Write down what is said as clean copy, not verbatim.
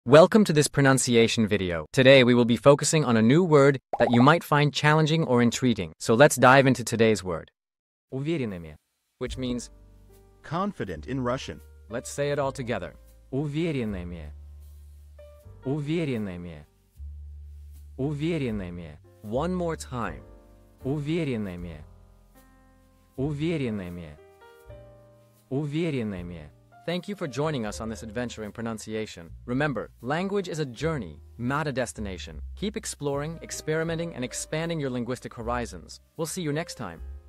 Welcome to this pronunciation video. Today we will be focusing on a new word that you might find challenging or intriguing. So let's dive into today's word. Уверенными, which means confident in Russian. let's say it all together. Уверенными. Уверенными. Уверенными. One more time. Уверенными. Уверенными. Уверенными. Thank you for joining us on this adventure in pronunciation. Remember, language is a journey, not a destination. Keep exploring, experimenting, and expanding your linguistic horizons. We'll see you next time.